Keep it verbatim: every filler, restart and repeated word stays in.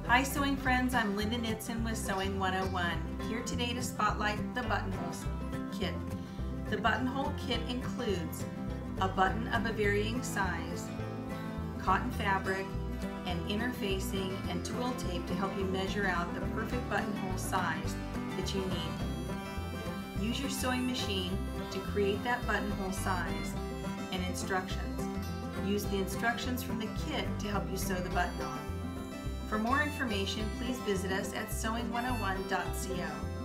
Hi sewing friends, I'm Linda Nitson with Sewing one oh one, here today to spotlight the buttonhole kit. The buttonhole kit includes a button of a varying size, cotton fabric, and interfacing and twill tape to help you measure out the perfect buttonhole size that you need. Use your sewing machine to create that buttonhole size and instructions. Use the instructions from the kit to help you sew the button on. For more information, please visit us at sewing one oh one dot co.